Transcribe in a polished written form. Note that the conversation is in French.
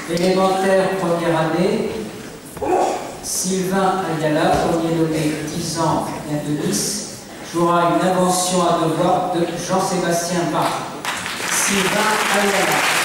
Élémentaire, première année, Sylvain Ayala, premier nommé 10 ans, bientôt 10, jouera une invention à devoir de Jean-Sébastien Bach. Sylvain Ayala.